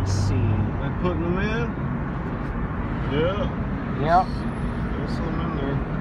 Let's see. Like putting them in? Yeah. Yep. There's some in there.